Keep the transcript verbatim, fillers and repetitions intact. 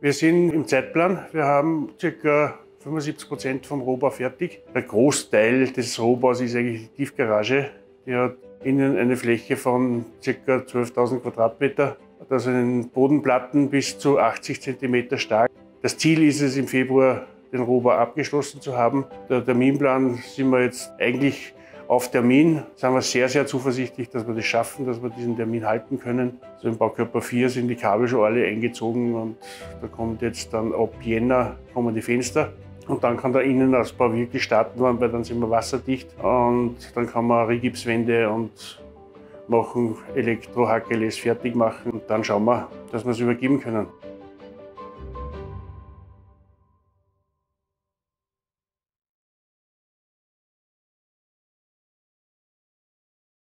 Wir sind im Zeitplan. Wir haben ca. fünfundsiebzig Prozent vom Rohbau fertig. Der Großteil des Rohbaus ist eigentlich die Tiefgarage. Die hat innen eine Fläche von ca. zwölftausend Quadratmeter. Da sind Bodenplatten bis zu achtzig Zentimeter stark. Das Ziel ist es, im Februar den Rohbau abgeschlossen zu haben. Der Terminplan sind wir jetzt eigentlich auf Termin. Sind wir sehr, sehr zuversichtlich, dass wir das schaffen, dass wir diesen Termin halten können. Also im Baukörper vier sind die Kabel schon alle eingezogen und da kommt jetzt dann ab Jänner kommen die Fenster. Und dann kann der Innenausbau wirklich starten, weil dann sind wir wasserdicht und dann kann man Rigipswände und machen Elektro-H K L S fertig machen und dann schauen wir, dass wir es übergeben können.